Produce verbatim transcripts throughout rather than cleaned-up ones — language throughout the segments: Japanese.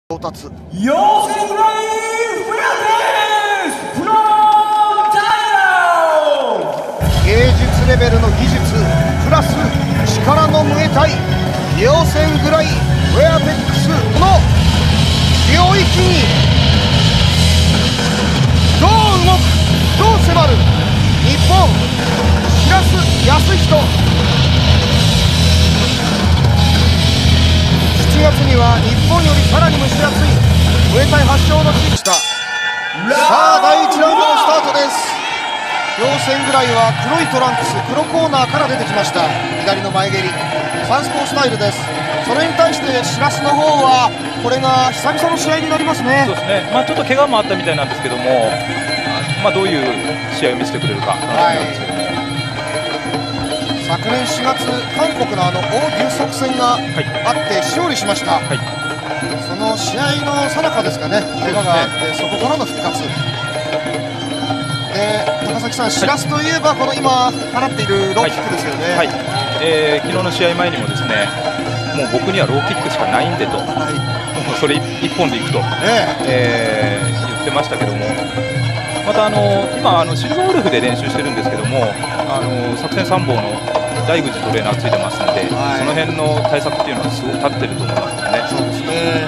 到達陽性フライフラですフロンタイ芸術レベルの技術プラス力のムエタイ陽線ぐらいフェアテックスこの領域にどう動くどう迫る日本白洲康人しちがつには日本よりさらに蒸し暑いムエタイ発祥の地でした。さあだいいちラウンドのスタートです。陽線ぐらいは黒いトランクス黒コーナーから出てきました。左の前蹴りサウスポースタイルです。それに対してしらすの方はこれが久々の試合になりますね。 そうですね、まあ、ちょっと怪我もあったみたいなんですけども、まあ、どういう試合を見せてくれるか楽しみなんですけども、 昨年しがつ韓国のあの王龍足戦があって勝利しました、はい、その試合の最中ですかね、怪我があって、そこからの復活で、高崎さん、しらすといえばこの今放っているローキックですよね。はいはい、 えー、昨日の試合前にもですね、もう僕にはローキックしかないんでと、はい、もうそれ一本でいくと、えーえー、言ってましたけども、またあの今あのシルバーウルフで練習してるんですけども、あの作戦参謀の大口トレーナーついてますんで、はい、その辺の対策っていうのはすごく立ってると思いますね。 そうですね。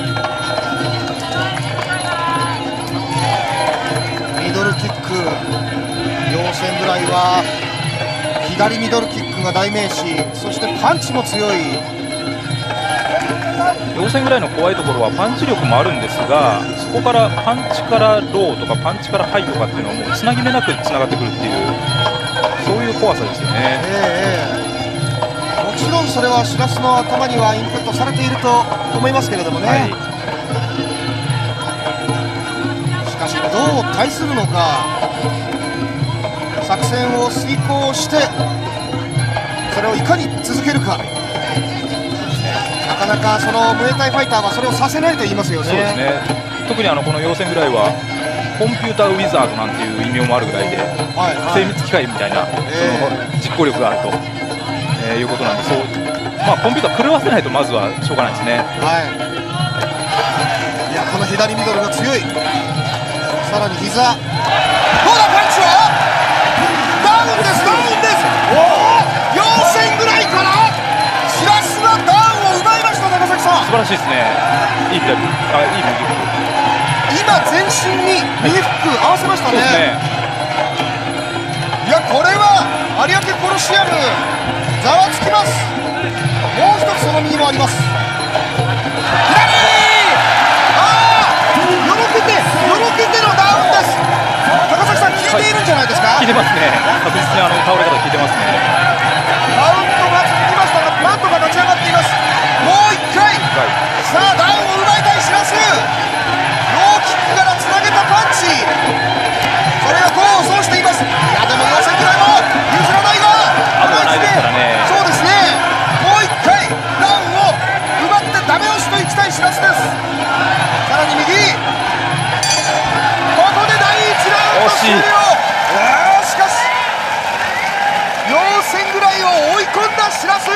ミドルキック陽線ぐらいは左ミドルキックが代名詞、そしてパンチも強い。 陽線ぐらいの怖いところはパンチ力もあるんですが、そこからパンチからローとかパンチからハイとかっていうのはもうつなぎ目なくつながってくるっていう、そういう怖さですよね。 えーもちろんそれはしらすの頭にはインプットされていると思いますけれどもね、はい、しかしどう対するのか、作戦を遂行してそれをいかに続けるか、なかなかそのムエタイファイターはそれをさせないと言いますよね。 そうですね、特にあのこの陽線ぐらいはコンピューターウィザードなんていう異名もあるぐらいで、はいはい、精密機械みたいな、えー、その実行力があるとえー、いうことなんで、そう、まあ、コンピューター狂わせないとまずはしょうがないですね。 はい、いやこの左ミドルが強い。さらに膝どうだ、パンチはダウンです、ダウンです。おお、陽線ぐらいからしらすがダウンを奪いました。高崎さん、 素晴らしいですね。いい左、あ、いい右フック、 今全身に右フック合わせましたね。そうですね。いやこれは有明コロシアムざわつきます。もう一つその右もあります。左、ああ、よろけてよろけてのダウンです。高崎さん、効いているんじゃないですか。 効いてますね。確実にあの倒れ方効いてますね。 カウントが続きましたがなんとか立ち上がっています。もういっかい、はい、さあダウンを奪いたいしらす。ローキックからつなげたパンチ、それが功を奏しています。いやでも陽線ぐらいも譲らないが危ないですからね。 そうですね、もういっかいダウンを奪ってダメ押しといきたいしらすです。さらに右、ここでだいいちラウンド終了。あーしかし陽線ぐらいを追い込んだしらす。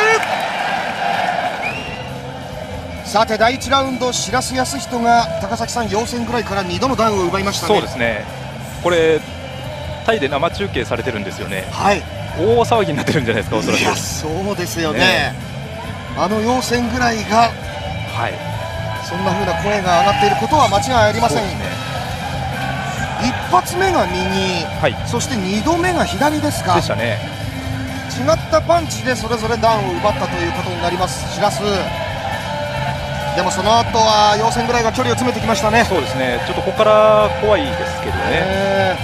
さてだいいちラウンド、しらす康人が高崎さん、陽線ぐらいからにどのダウンを奪いましたね。 そうですね、これタイで生中継されてるんですよね。 はい、 大騒ぎになってるんじゃないですか、おそらく。 いやそうですよね、ね、あの陽線ぐらいが、はい、そんな風な声が上がっていることは間違いありません。ね、一発目が右、はい、そしてにどめが左ですか。 でしたね。 違ったパンチでそれぞれダウンを奪ったということになりますしらす。でもその後は陽線ぐらいが距離を詰めてきましたね。 そうですね、ちょっとここから怖いですけどね。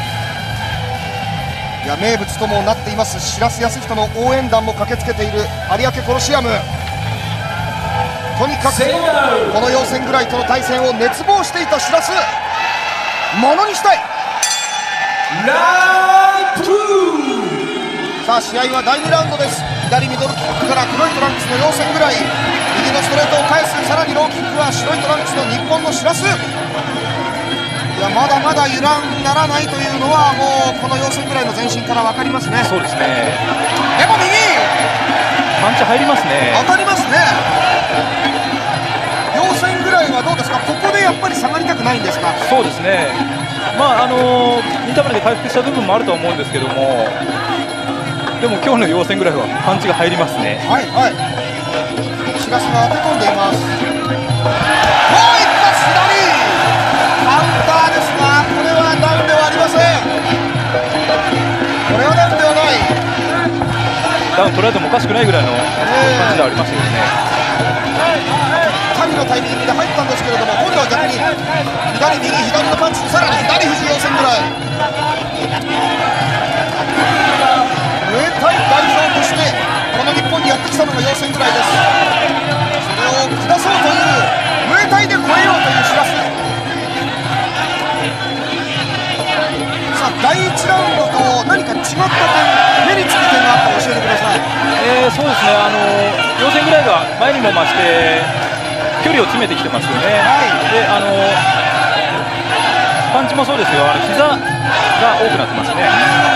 いや名物ともなっていますしらす康人の応援団も駆けつけている有明コロシアム。とにかくこの陽線ぐらいとの対戦を熱望していたしらす、ものにしたい。さあ試合はだいにラウンドです。左ミドルキックから黒いトランクスの陽線ぐらい、右のストレートを返す、さらにローキックは白いトランクスの日本のしらす。いやまだまだ油断ならないというのはもうこの陽線ぐらいの前進から分かりますね。 そうですね。 でも右パンチ入りますね。 当たりますね。陽線ぐらいはどうですか、ここそうですね、まああのインターバルで回復した部分もあるとは思うんですけども、でも今日の陽線ぐらいはパンチが入りますね。 はいはい、しらすが当て込んでいます。もう一発左カウンターですが、これはダウンではありません。これはダウンではない。 ダウン取られてもおかしくないぐらいの感じではありましたけどね。 神のタイミングで入ったんですけれども、今度は逆に左右左のパンチにさらに左肘陽線ぐらい。ムエタイ代表としてこの日本にやってきたのが陽線ぐらいです。それを下そうというムエタイで超えようというしらす。さあだいいちラウンドと何か違った点、目につく点があったら教えてください。 えー、そうですね、あの陽線ぐらいが前にも増して距離を詰めてきてますよね。 はい、 であのパンチもそうですよ、あの膝が多くなってますね。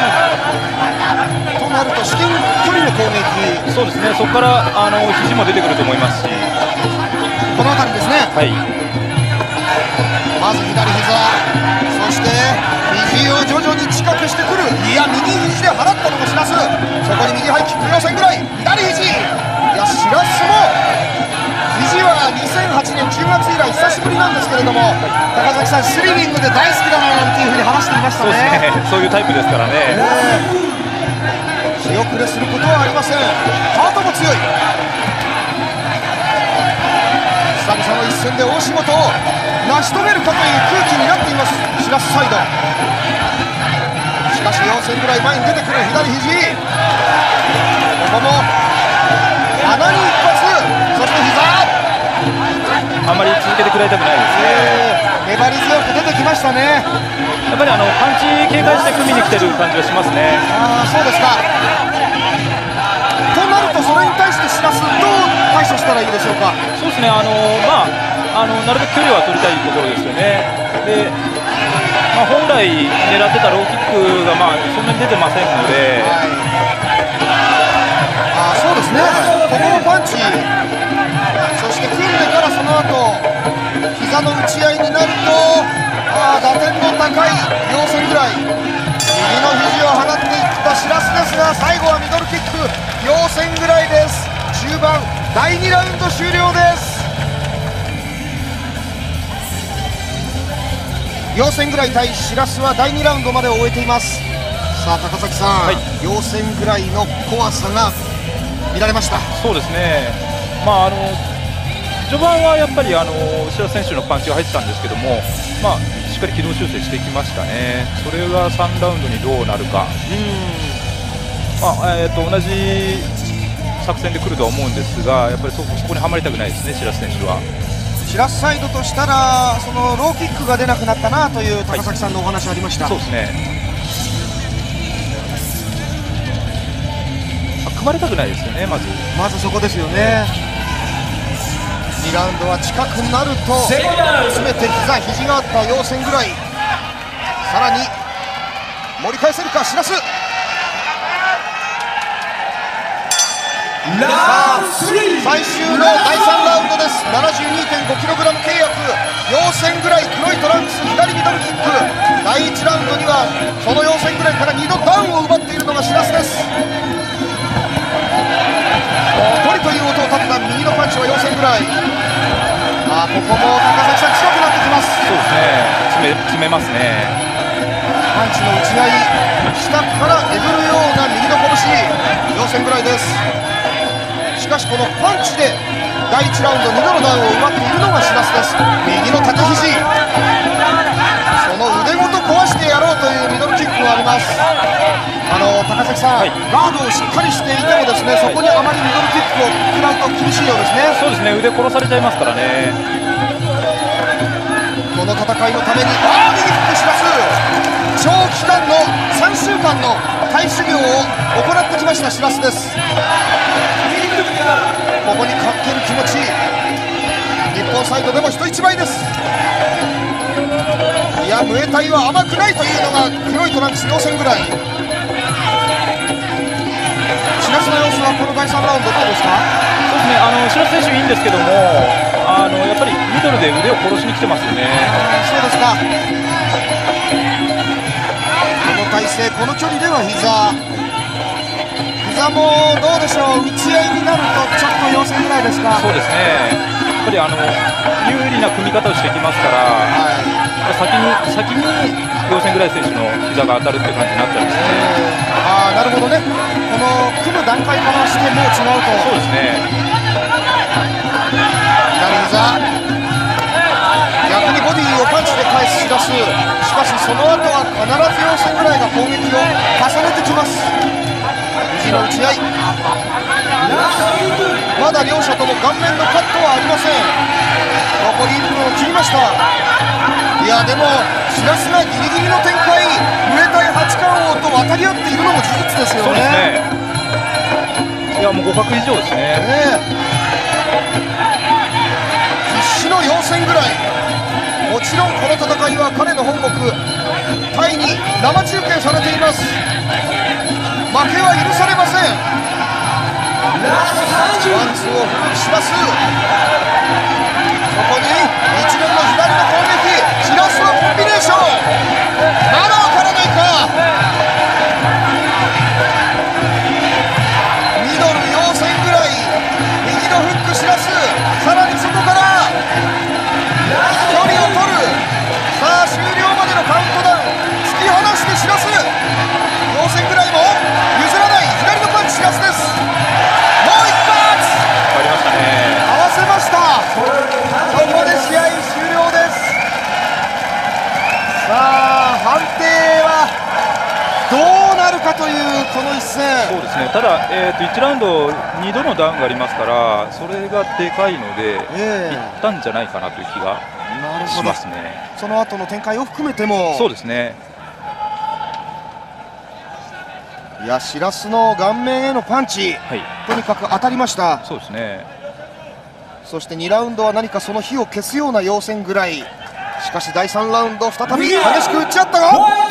となると至近距離の攻撃、 そうですね、そこからあの肘も出てくると思いますし、 この辺りですね。 はい、 まず左膝、そして右を徐々に近くしてくる。いや右肘で払ったのもしらす。そこに右ハイキック陽線ぐらい、左肘、いやしらすも肘はにせんはちねんじゅうがつ以来久しぶりなんですけれども、高崎さんスリリングで大好きだななんていうふうに話していましたそうですね。 ね、そういうタイプですからね。 ね気遅れすることはありません。ハートも強い。久々の一戦で大仕事を成し遂げるかという空気になっていますしらすサイド。しかし陽線ぐらい前に出てくる左肘、ここも穴に一発、そして膝、 あんまり続けてくれたくないですね。 粘り強く出てきましたね。 やっぱりあのパンチ警戒して組みに来てる感じがしますね。 ああそうですか。となるとそれに対してしらすどう対処したらいいでしょうか。 そうですね、あのまああのなるべく距離は取りたいところですよね。で、まあ、本来狙ってたローキックがまあそんなに出てませんので、 はい、あそうですね、ここもパンチ、そして組んでからその後膝の打ち合いになると、あ打点の高い陽線ぐらい、右の肘を放っていったしらすですが、最後はミドルキック陽線ぐらいです。中盤だいにラウンド終了です。陽線ぐらい対しらすはだいにラウンドまでを終えています。さあ高崎さん、はい、陽線ぐらいの怖さが見られました。 そうですね、まああの序盤はやっぱりあの白選手のパンチが入ってたんですけども、まあ、しっかり軌道修正してきましたね。それがさんラウンドにどうなるか、うん、まあえー、と同じ作戦で来るとは思うんですが、やっぱり そ, そこにはまりたくないですね、白選手は。 白サイドとしたらそのローキックが出なくなったなという高崎さんのお話ありました。 はい、そうですね、組まれたくないですよね、まずまずそこですよね。にラウンドは近くなると全て膝肘があった陽線ぐらい、さらに盛り返せるかしらす。さあ最終のだいさんラウンドです。 ななじゅうにてんごキログラム 契約、陽線ぐらい黒いトランクス左ミドルキック。だいいちラウンドにはその陽線ぐらいからにどダウンを奪っているのがしらすです。ゴリという音を立てた右のパンチは陽線ぐらい。あここも高崎さん強くなってきます。 そうですね、詰め、詰めますね。 パンチの打ち合い、下からえぐるような右の拳、陽線ぐらいです。しかしこのパンチでだいいちラウンドにどのダウンを奪っているのがしらすです。右の縦肘、その腕ごと壊してやろうというミドルキックがあります。あの高崎さん、はい、ガードをしっかりしていてもですね、そこにあまりミドルキックを食らうと厳しいようですね。 そうですね、腕殺されちゃいますからね。 この戦いのためにあー右フックしらす、長期間のさんしゅうかんの体修行を行ってきましたしらすです。ここにかける気持ち、日本サイドでも人一倍です。いやムエタイは甘くないというのが黒いトランクス陽線ぐらい。しらすの様子はこのだいさんラウンドどうですか。 そうですね、あの白洲選手いいんですけども、ああのやっぱりミドルで腕を殺しに来てますよね。 そうですか。この体勢、この距離では膝膝もどうでしょう、打ち合いになるとちょっと要戦ぐらいですか。 そうですね、やっぱりあの有利な組み方をしてきますから、 はい、 先に先に要戦ぐらい選手の膝が当たるっていう感じになっちゃうんですね。 ああ、なるほどね。この組む段階からしてもう違うと。 そうですね。 左膝、逆にボディをパンチで返すしらす。しかしその後は必ず要戦ぐらいが攻撃を重ねてきます。肘の打ち合い、まだ両者とも顔面のカットはありません。残りいっぷんを切りました。いやでもしらすがギリギリの展開、ムエタイ八冠王と渡り合っているのも事実ですよね。 そうですね。いやもう互角以上ですね。 ね必死の要戦ぐらい。もちろんこの戦いは彼の本国タイに生中継されています。負けは許されません。ワンツーを振るしらす、そこに一連の左の攻撃、しらすのコンビネーション、まだ分からないか。ミドル要戦ぐらい、右のフックしらす、さらに外から距離を取る。さあ終了までのカウントダウン、突き放してしらす、要戦ぐらいも譲らない。左のパンチしらすです。もう一発ありましたね。 合わせました。ここで試合終了です。さあ判定はどうなるかというこの一戦。 そうですね。ただ、えー、といちラウンドにどのダウンがありますから、それがでかいので、 ええいったんじゃないかなという気がなるほど。 しますね。 その後の展開を含めても。 そうですね。 いやしらすの顔面へのパンチ、 はい、 とにかく当たりました。 そうですね。 そしてにラウンドは何かその火を消すような要戦ぐらい。しかしだいさんラウンド再び激しく打ち合ったが、やっとしらすが勝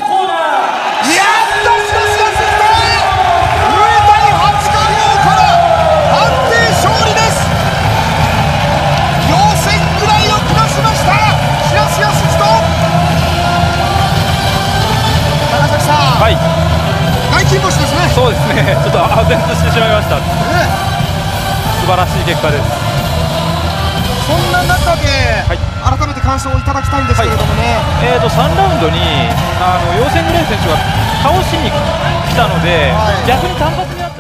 った。ムエタイ八冠王から判定勝利です。要戦ぐらいを下しましたしらすやすじと。高崎さん、 はい、 大金星ですね。 そうですね。ちょっと唖然としてしまいました。 ね、 素晴らしい結果です。 そんな中で、はい、改めて感想をいただきたいんですけれどもね、 はい、えーとさんラウンドにあの要戦グレイ選手が倒しに来たので、はい、逆に単発になった